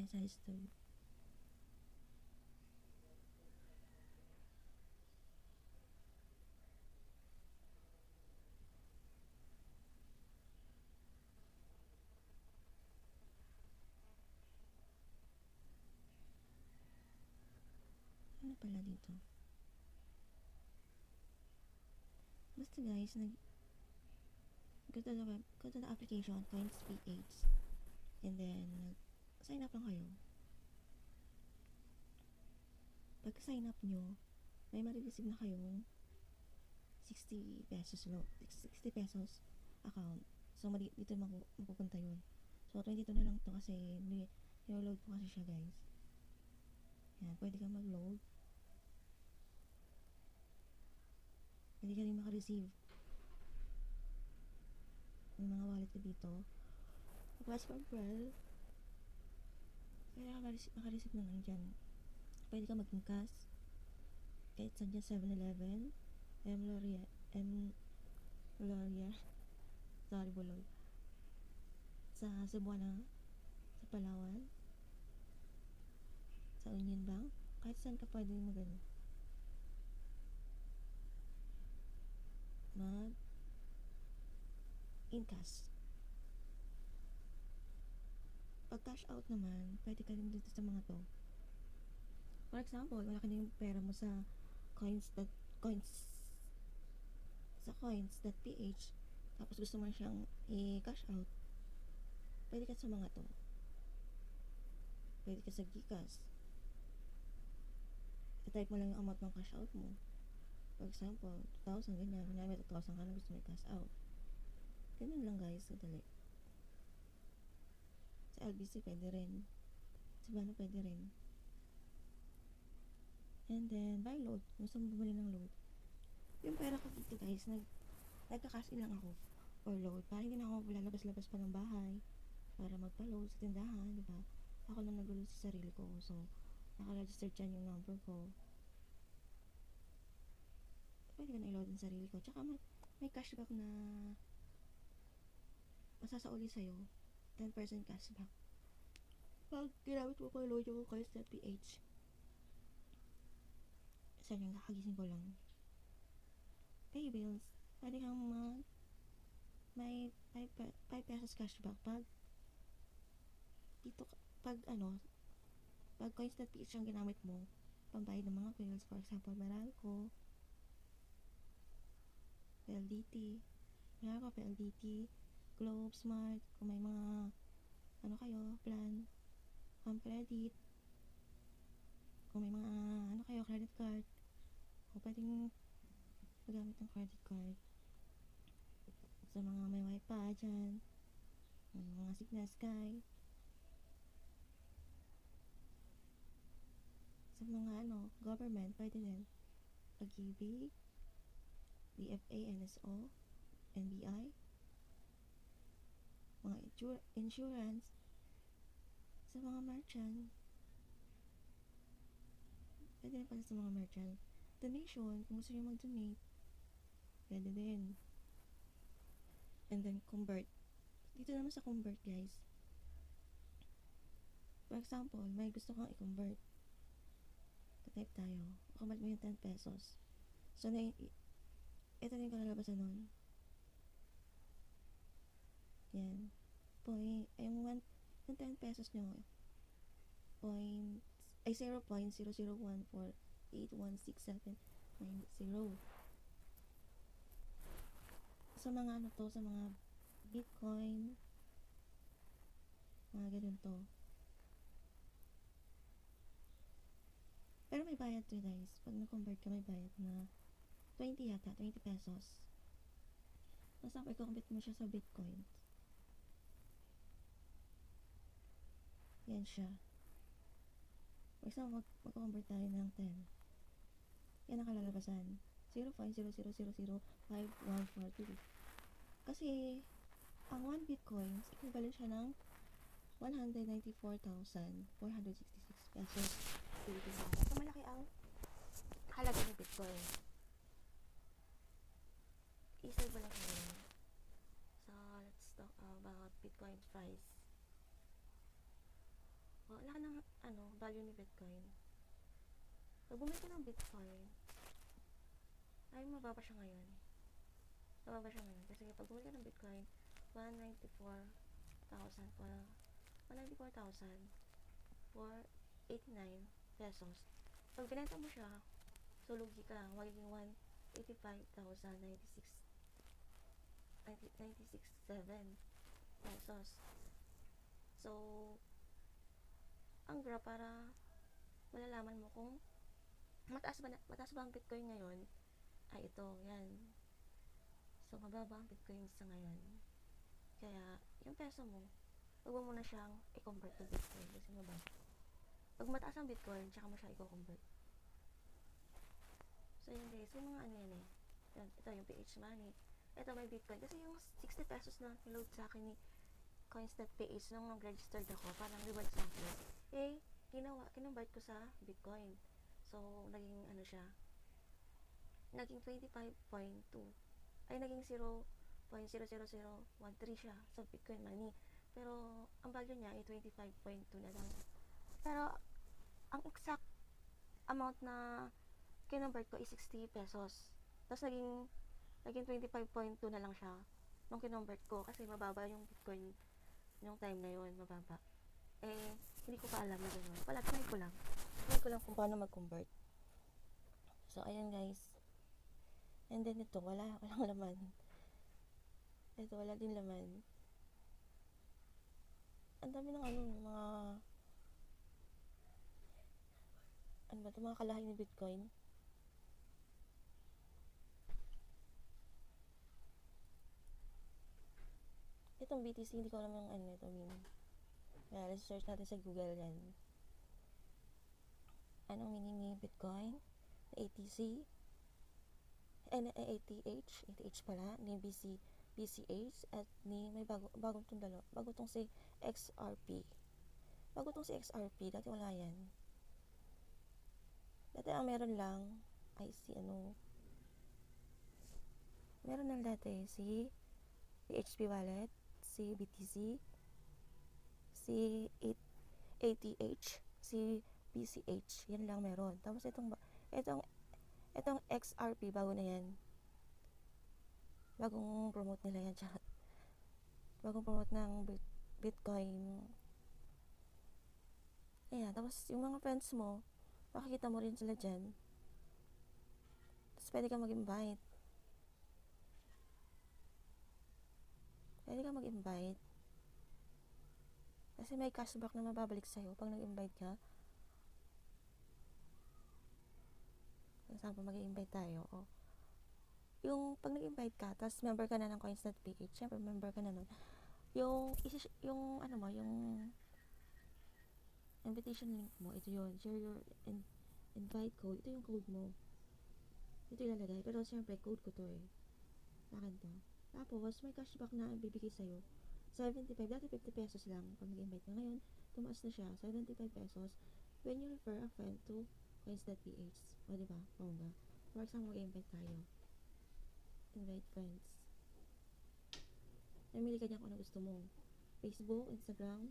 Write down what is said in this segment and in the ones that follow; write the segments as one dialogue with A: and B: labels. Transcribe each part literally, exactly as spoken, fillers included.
A: sa history. Ano pala dito? Basta guys, nag go to the web, go to the application, Coins.ph, and then sign up lang kayo. Pag sign up nyo, may marireceive na kayong sixty pesos lo, sixty pesos account. So, mali, dito mapupunta yun. So, twenty-two na lang to kasi nilo-load po kasi siya guys. Yan, pwede ka mag-load. Pwede ka rin makareceive. May mga wallet ka dito. Plus for well, pwede ka makareceive na lang dyan. Pwede ka maging cash. Kahit saan dyan, seven eleven, M. Loria, M. Loria, sorry bulol. Sa Cebuana, sa Palawan, sa Union Bank, kahit saan ka pwede mag-ano. Mag in cash. Pag cash out naman, pwede ka rin dito sa mga to. For example, wala ka na yung pera mo sa coins that coins sa coins.ph, tapos gusto mo siyang i-cash out, pwede ka sa mga to. Pwede ka sa Gcash. I-type mo lang yung amount ng cash out mo. For example, two thousand, ganyan. Kanya may two thousand ka na gusto mo i-cash out. Ganun lang guys, kadali. Sa L B C pwede rin. Sa Bano pwede rin. And then, buy load. Gusto mo bumili ng load. Yung pera ko dito guys, nag, nagka-cash in lang ako for load. Para hindi na ako lalabas-labas pa ng bahay para magpa-load sa tindahan, di ba? Ako na nag-load sa sarili ko. So, naka-register dyan yung number ko. Pwede ka na i-load yung sarili ko. Tsaka may, may cashback na masasauli sa'yo. ten percent cashback. Pag ginamit mo pa load yung coins.ph. Saan yung kakagising ko lang. Pay bills. Pwede kang mag may five pesos cashback pag dito, pag ano, pag coins.ph ang ginamit mo pambayad ng mga bills. For example, Meralco, P L D T, Meralco, P L D T, Globe, Smart, kung may mga ano kayo, plan, home credit, kung may mga ano kayo, credit card, o pwedeng magamit ng credit card sa mga may wifi dyan, mga Signal Sky, sa mga ano, government, pwede din Pag-ibig, D F A, N S O, N B I, mga insurance, sa mga merchant, pwede rin pala sa mga merchant. Donation, kung gusto nyo mag-donate, pwede din. And then, convert. Dito naman sa convert, guys. For example, may gusto kang i-convert. Type tayo. Convert mo yung ten pesos. So, na, ito na yung kalalabasan nun. Yan. Point, ay, yung, one, yung ten pesos nyo, point, ay zero point zero zero one four eight one six seven nine zero. Sa mga ano to, sa mga Bitcoin, mga ganun to. Pero may bayad to guys. Pag na-convert ka, may bayad na twenty yata, twenty pesos. Basta pag i-convert mo siya sa Bitcoin. Yan siya. For example, mag- mag-convert tayo ng ten. Yan ang kalalabasan. zero point zero zero zero zero five one four two. Kasi, ang one Bitcoin, equivalent siya ng one hundred ninety-four thousand four hundred sixty-six pesos. So, malaki ang halaga ng Bitcoin. I-save mo lang yun. So, let's talk about Bitcoin price. Oh, laki ng, ano, value ni Bitcoin. Pag bumili ka ng Bitcoin, ay mababa siya ngayon. Mababa siya ngayon. Kasi pag bumili ka ng Bitcoin, one hundred ninety-four thousand, one hundred ninety-four thousand for eighty-nine pesos. Pag binenta mo siya, so lugi ka, magiging one hundred eighty-five thousand ninety-six ninety-six seven pesos. So, ang graph para malalaman mo kung mataas ba, mataas ba ang Bitcoin ngayon, ay ito, yan. So, mababa ang Bitcoin sa ngayon. Kaya, yung peso mo, huwag mo muna siyang i-convert to Bitcoin kasi mababa. Pag mataas ang Bitcoin, tsaka mo siya i-convert. So, yun guys, yung mga ano yan eh. Yan, ito yung P H money. Ito may Bitcoin. Kasi yung sixty pesos na load sa akin ni Coins.ph nung nag-registered ako, parang reward sa akin. Eh, ginawa, kinonvert ko sa Bitcoin. So, naging ano siya, naging twenty-five point two. Ay, naging zero point zero zero zero one three siya sa Bitcoin money. Pero, ang value niya ay twenty-five point two na lang. Pero, ang exact amount na kinonvert ko is sixty pesos. Tapos, naging, naging twenty-five point two na lang siya nung kinonvert ko. Kasi, mababa yung Bitcoin yung time na yun, mababa. Eh, hindi ko pa alam na gano'n. Pala, try ko lang. Try ko lang kung paano mag-convert. So, ayan guys. And then ito, wala, walang laman. Ito, wala din laman. Ang dami ng ano, mga ano ba ito, mga kalahay ni Bitcoin. Itong B T C, hindi ko alam yung ano ito mean. Kaya, let's search natin sa Google yan. Anong meaning ni Bitcoin? A T C? N A T H? A T H pala. Ni B C, B C H. At ni, may bago, bagong itong dalo. Bago itong si X R P. Bago itong si X R P. Dati wala yan. Dati ang meron lang ay si ano. Meron lang dati si P H P Wallet, si B T C, si A T H, si B C H. Yan lang meron. Tapos itong itong itong X R P bago na yan. Bagong promote nila yan, chat. Bagong promote ng Bitcoin. Ayan, tapos yung mga friends mo, makikita mo rin sila dyan. Tapos pwede ka mag-invite. Pwede ka mag-invite. Kasi may cashback na mababalik sa'yo pag nag-invite ka. Saan pa mag-invite tayo? Oh. Yung pag nag-invite ka, tapos member ka na ng Coins.ph, syempre member ka na nun. Yung, yung, ano mo, yung invitation link mo, ito yun. Share your in, invite code. Ito yung code mo. Ito ilalagay. Pero syempre, code ko to eh. Akin to. Tapos, may cashback na bibigay sa'yo. seventy-five. Dati fifty pesos lang pag nag-invite ka. Ngayon, tumaas na siya. seventy-five pesos when you refer a friend to Coins.ph. O, diba? Bongga. For example, mag-invite tayo. Invite friends. Namili ka dyan kung ano gusto mo. Facebook, Instagram,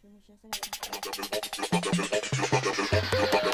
A: Gusto mo siya sa lahat ng